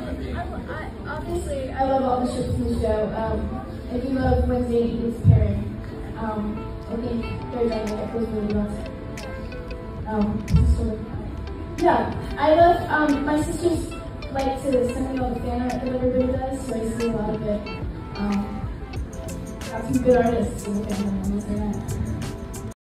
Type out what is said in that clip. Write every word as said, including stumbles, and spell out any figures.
I, obviously, I love all the ships in the show. Um, I do love Wednesday and Edith's pairing. Um, I think their dynamic was really well. Um, sort of, yeah, I love, um, my sisters like to send me all the fan art that everybody does, so I see a lot of it. Um, got some good artists in the family on this internet.